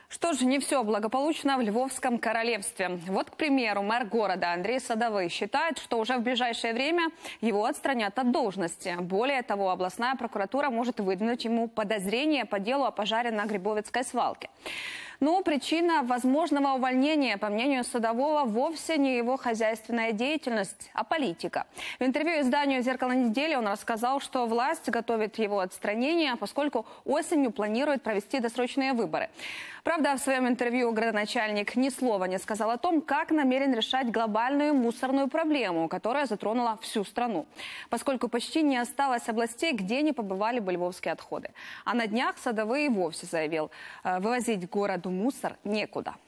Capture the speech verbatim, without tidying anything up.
Что же, не все благополучно в Львовском королевстве. Вот, к примеру, мэр города Андрей Садовый считает, что уже в ближайшее время его отстранят от должности. Более того, областная прокуратура может выдвинуть ему подозрение по делу о пожаре на Грибовицкой свалке. Но причина возможного увольнения, по мнению Садового, вовсе не его хозяйственная деятельность, а политика. В интервью изданию «Зеркало недели» он рассказал, что власть готовит его отстранение, поскольку осенью планирует провести досрочные выборы. Правда, в своем интервью градоначальник ни слова не сказал о том, как намерен решать глобальную мусорную проблему, которая затронула всю страну. Поскольку почти не осталось областей, где не побывали бы львовские отходы. А на днях Садовый и вовсе заявил, вывозить город мусор некуда.